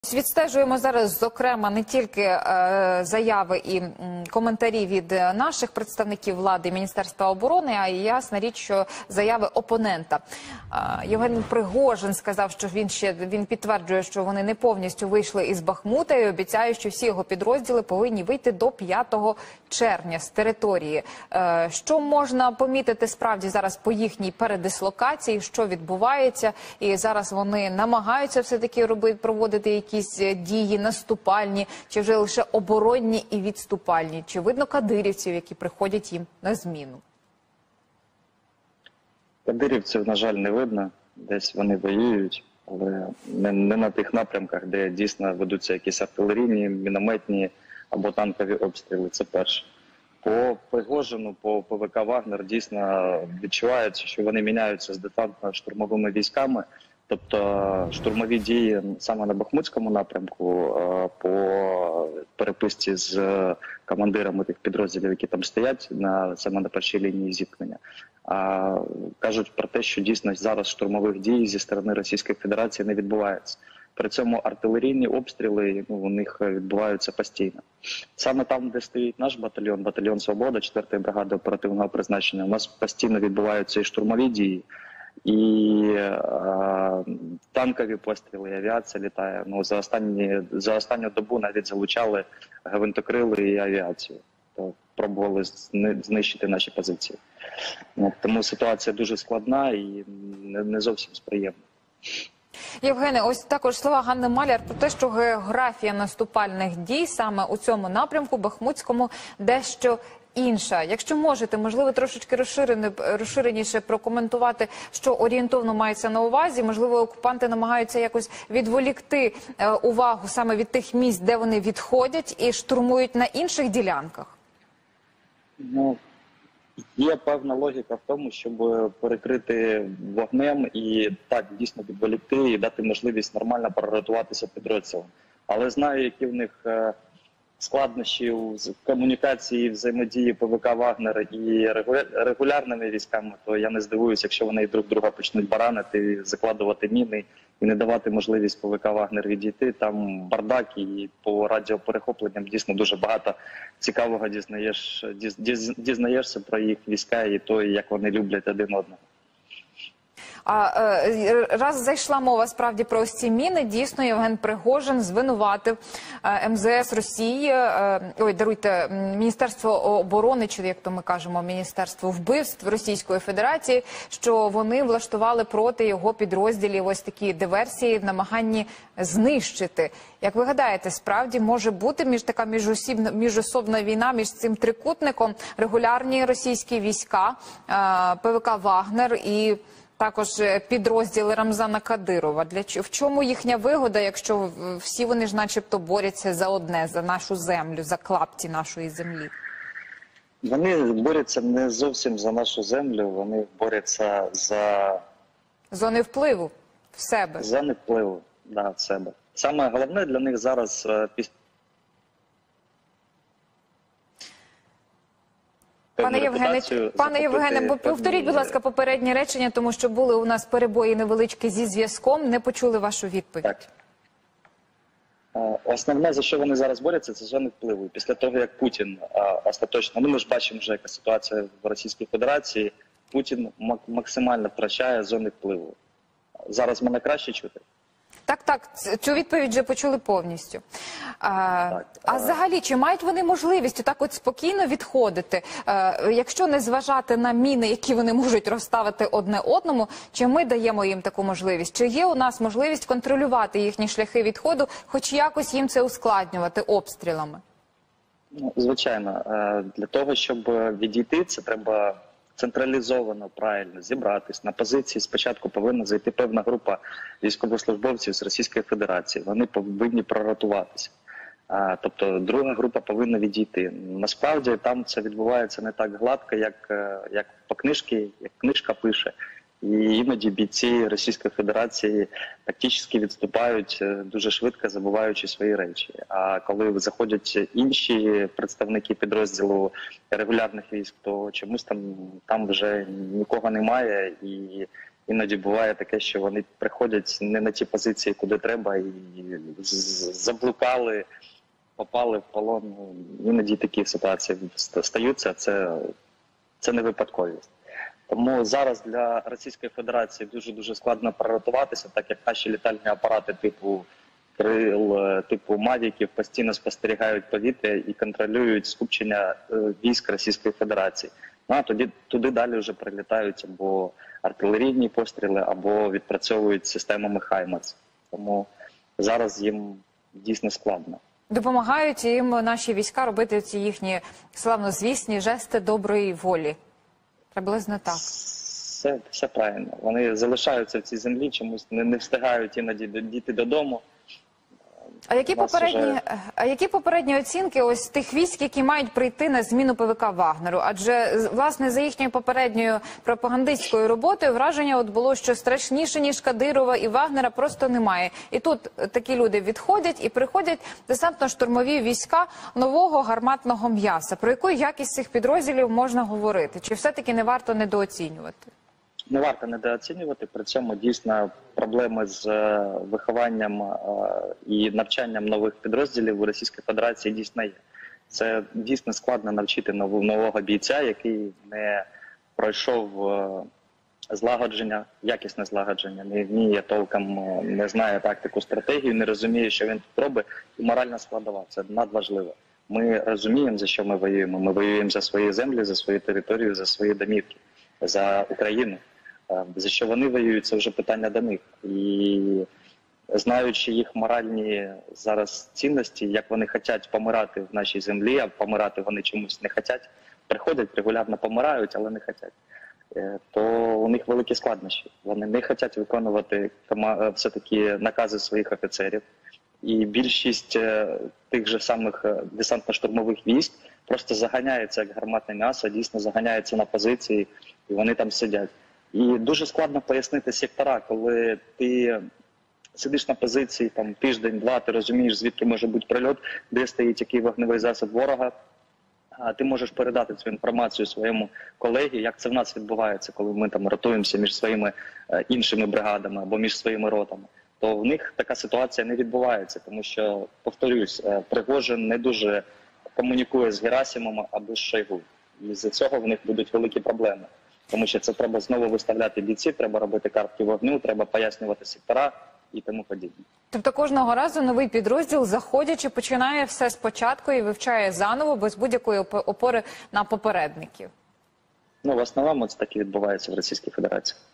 Відстежуємо зараз, зокрема, не тільки заяви і коментарі від наших представників влади, Міністерства оборони, а й ясна річ, що заяви опонента. Євген Пригожин сказав, що він підтверджує, що вони не повністю вийшли із Бахмута і обіцяє, що всі його підрозділи повинні вийти до 5 червня з території. Що можна помітити справді зараз по їхній передислокації, що відбувається? І зараз вони намагаються все-таки проводити якісь дії наступальні, чи вже лише оборонні і відступальні? Чи видно кадирівців, які приходять їм на зміну? Кадирівців, на жаль, не видно. Десь вони воюють, але не на тих напрямках, де дійсно ведуться якісь артилерійні, мінометні або танкові обстріли. Це перше. По Пригожину, по ПВК «Вагнер» дійсно відчувається, що вони міняються з десантно-штурмовими військами. Тобто штурмові дії саме на Бахмутському напрямку, по переписці з командирами тих підрозділів, які там стоять саме на першій лінії зіткнення, кажуть про те, що дійсно зараз штурмових дій зі сторони Російської Федерації не відбувається. При цьому артилерійні обстріли у них відбуваються постійно. Саме там, де стоїть наш батальйон, батальйон «Свобода», 4-ї бригади оперативного призначення, у нас постійно відбуваються і штурмові дії, і танкові постріли, і авіація літає. Ну, за останню добу навіть залучали гвинтокрили і авіацію. То пробували знищити наші позиції. Тому ситуація дуже складна і не зовсім сприємна. Євгене, ось також слова Ганни Маляр про те, що географія наступальних дій саме у цьому напрямку, Бахмутському, дещо інша. Якщо можете, можливо, трошечки розширеніше прокоментувати, що орієнтовно мається на увазі. Можливо, окупанти намагаються якось відволікти увагу саме від тих місць, де вони відходять, і штурмують на інших ділянках? Ну, є певна логіка в тому, щоб перекрити вогнем і так дійсно відволікти і дати можливість нормально прорятуватися підрозділам. Але знаю, які в них складнощі в комунікації, взаємодії ПВК «Вагнер» і регулярними військами, то я не здивуюся, якщо вони друг друга почнуть баранити, закладувати міни і не давати можливість ПВК «Вагнер» відійти. Там бардак, і по радіоперехопленням дійсно дуже багато цікавого дізнаєшся про їх війська і то, як вони люблять один одного. Раз зайшла мова справді про ось ці міни, дійсно Євген Пригожин звинуватив МЗС Росії, Міністерство оборони, чи як то ми кажемо, Міністерство вбивств Російської Федерації, що вони влаштували проти його підрозділів ось такі диверсії в намаганні знищити. Як ви гадаєте, справді може бути така міжособна війна між цим трикутником, регулярні російські війська, ПВК «Вагнер» і також підрозділи Рамзана Кадирова? В чому їхня вигода, якщо всі вони ж начебто борються за одне, за нашу землю, за клапті нашої землі? Вони борються не зовсім за нашу землю, вони борються за зони впливу в себе. Зони впливу, да, в себе. Саме головне для них зараз Пане Євгене, повторіть, будь ласка, попереднє речення, тому що були у нас перебої невеличкі зі зв'язком, не почули вашу відповідь. Так. Основне, за що вони зараз борються, це зони впливу. Після того, як Путін остаточно, ми ж бачимо вже, яка ситуація в Російській Федерації, Путін максимально втрачає зони впливу. Зараз мене краще чути? Так, цю відповідь вже почули повністю. А взагалі, чи мають вони можливість так от спокійно відходити, якщо не зважати на міни, які вони можуть розставити одне одному, чи ми даємо їм таку можливість? Чи є у нас можливість контролювати їхні шляхи відходу, хоч якось їм це ускладнювати обстрілами? Ну, звичайно, для того, щоб відійти, це треба централізовано, правильно зібратись. На позиції спочатку повинна зайти певна група військовослужбовців з Російської Федерації. Вони повинні прорятуватися. Тобто друга група повинна відійти. Насправді там це відбувається не так гладко, як по книжці, як книжка пише. І іноді бійці Російської Федерації тактично відступають дуже швидко, забуваючи свої речі. А коли заходять інші представники підрозділу регулярних військ, то чомусь там вже нікого немає, і іноді буває таке, що вони приходять не на ті позиції, куди треба, і заблукали, попали в полон. Іноді такі ситуації стаються, це не випадковість. Тому зараз для Російської Федерації дуже-дуже складно приготуватися, так як наші літальні апарати типу крил, типу мавіків постійно спостерігають повітря і контролюють скупчення військ Російської Федерації. Ну, а туди далі вже прилітають або артилерійні постріли, або відпрацьовують системами «Хаймарс». Тому зараз їм дійсно складно. Допомагають їм наші війська робити ці їхні славнозвісні жести доброї волі. Приблизно так. Все правильно. Вони залишаються в цій землі, чомусь не встигають іноді дійти додому. А які попередні оцінки ось тих військ, які мають прийти на зміну ПВК Вагнеру? Адже, власне, за їхньою попередньою пропагандистською роботою враження от було, що страшніше, ніж Кадирова і Вагнера, просто немає. І тут такі люди відходять і приходять десантно-штурмові війська нового гарматного м'яса. Про яку якість цих підрозділів можна говорити? Чи все-таки не варто недооцінювати? Не варто недооцінювати, при цьому дійсно проблеми з вихованням і навчанням нових підрозділів у Російській Федерації дійсно є. Це дійсно складно навчити нового бійця, який не пройшов злагодження, якісне злагодження, не вміє толком, не знає тактику, стратегію, не розуміє, що він тут робить, і моральна складова. Це надважливо. Ми розуміємо, за що ми воюємо. Ми воюємо за свої землі, за свою територію, за свої домівки, за Україну. За що вони воюють, це вже питання до них. І знаючи їх моральні зараз цінності, як вони хочуть помирати в нашій землі, а помирати вони чомусь не хочуть, приходять, регулярно помирають, але не хочуть, то у них великі складнощі. Вони не хочуть виконувати все-таки накази своїх офіцерів. І більшість тих же самих десантно-штурмових військ просто заганяється, як гарматне м'ясо, дійсно заганяється на позиції, і вони там сидять. І дуже складно пояснити сектора, коли ти сидиш на позиції там тиждень-два, ти розумієш, звідки може бути прильот, де стоїть який вогневий засіб ворога, а ти можеш передати цю інформацію своєму колегі, як це в нас відбувається, коли ми там ротуємося між своїми іншими бригадами або між своїми ротами. То в них така ситуація не відбувається, тому що, повторюсь, Пригожин не дуже комунікує з Герасимом або з Шойгу. І з-за цього в них будуть великі проблеми. Тому що це треба знову виставляти бійців, треба робити картки вогню, треба пояснювати сектора і тому подібне. Тобто кожного разу новий підрозділ, заходячи, починає все спочатку і вивчає заново, без будь-якої опори на попередників? Ну, в основному це так і відбувається в Російській Федерації.